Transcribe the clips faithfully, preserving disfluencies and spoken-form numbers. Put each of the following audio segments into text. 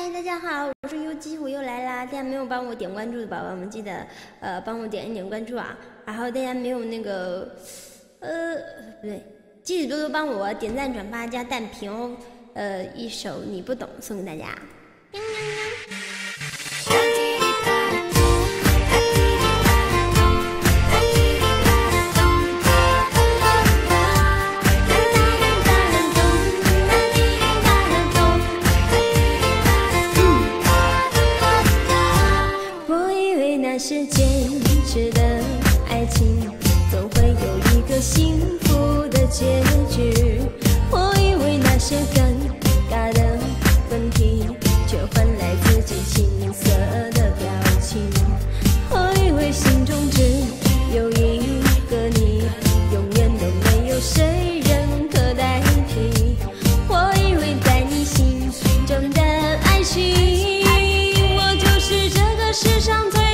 大家好，我是 U 鸡，我又来啦！大家没有帮我点关注的宝宝们，记得呃帮我点一点关注啊。然后大家没有那个呃不对，记得多多帮我点赞、转发加弹屏哦。呃，一首你不懂送给大家。那些坚持的爱情，总会有一个幸福的结局。我以为那些尴尬的问题，却换来自己青涩的表情。我以为心中只有一个你，永远都没有谁人可代替。我以为在你心中的爱情，我就是这个世上最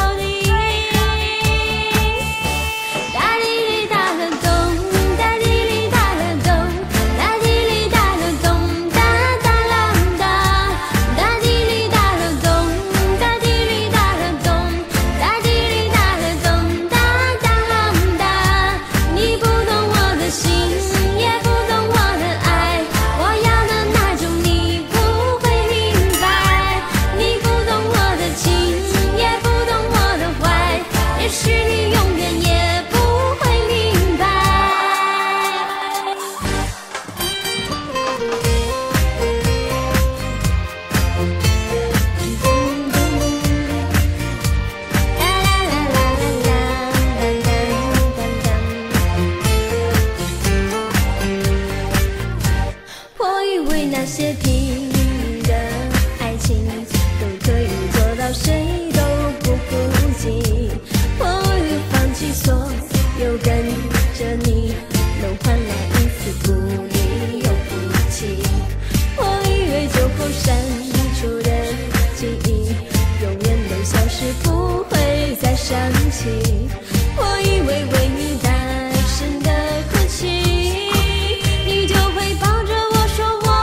那些平庸的爱情都可以做到谁都不顾忌，我会放弃所有跟着你，能换来一次不离又不弃。我以为酒后删除的记忆，永远都消失不会再想起。我以为为你大声的哭泣，你就会抱着我说我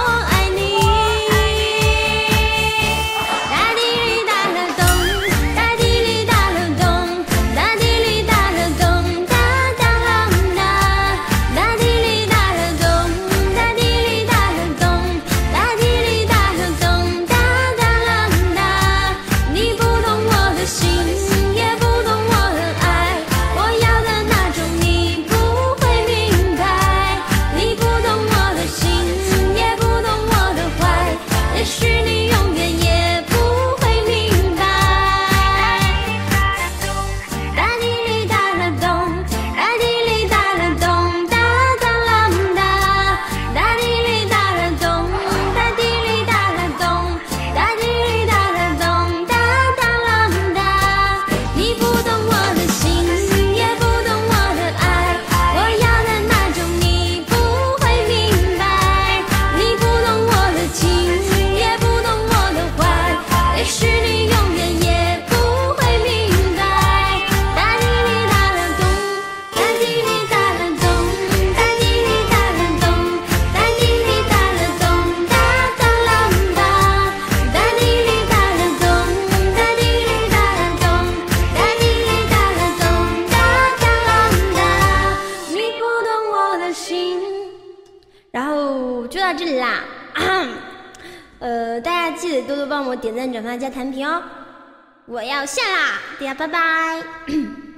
然后就到这里啦，呃，大家记得多多帮我点赞、转发、加弹屏哦！我要下啦，大家拜拜。